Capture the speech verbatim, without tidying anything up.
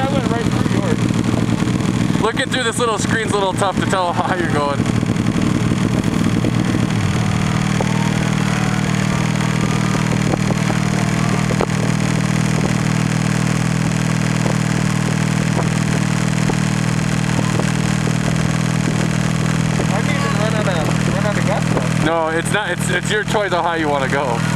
I went right through yours. Looking through this little screen's a little tough to tell how you're going. I didn't even run out of, run out of gas though. No, it's not. It's it's your choice on how you want to go.